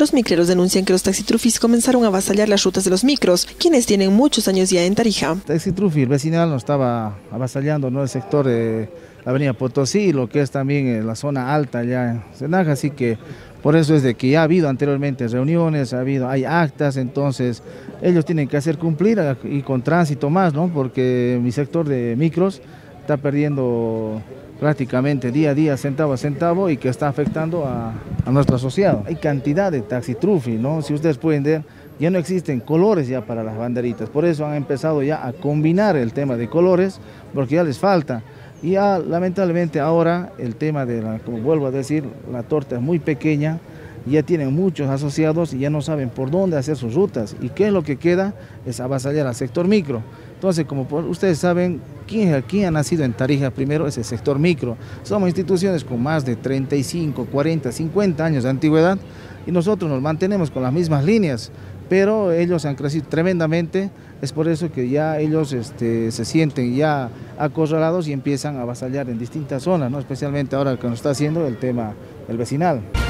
Los micreros denuncian que los taxitrufis comenzaron a avasallar las rutas de los micros, quienes tienen muchos años ya en Tarija. Taxitrufi, el vecinal nos estaba avasallando, ¿no? El sector de la avenida Potosí, lo que es también la zona alta ya en Senaja, así que por eso es de que ya ha habido anteriormente reuniones, hay actas, entonces ellos tienen que hacer cumplir y con tránsito más, ¿no? Porque mi sector de micros está perdiendo prácticamente día a día, centavo a centavo, y que está afectando a nuestro asociado. Hay cantidad de taxitrufi, ¿no? Si ustedes pueden ver, ya no existen colores ya para las banderitas, por eso han empezado ya a combinar el tema de colores, porque ya les falta. Y ya, lamentablemente ahora el tema como vuelvo a decir, la torta es muy pequeña, ya tienen muchos asociados y ya no saben por dónde hacer sus rutas. ¿Y qué es lo que queda? Es avasallar al sector micro. Entonces, como ustedes saben, ¿quién ha nacido en Tarija primero? Es el sector micro. Somos instituciones con más de 35, 40, 50 años de antigüedad y nosotros nos mantenemos con las mismas líneas, pero ellos han crecido tremendamente. Es por eso que ya ellos se sienten ya acorralados y empiezan a avasallar en distintas zonas, ¿no? Especialmente ahora que nos está haciendo el tema el vecinal.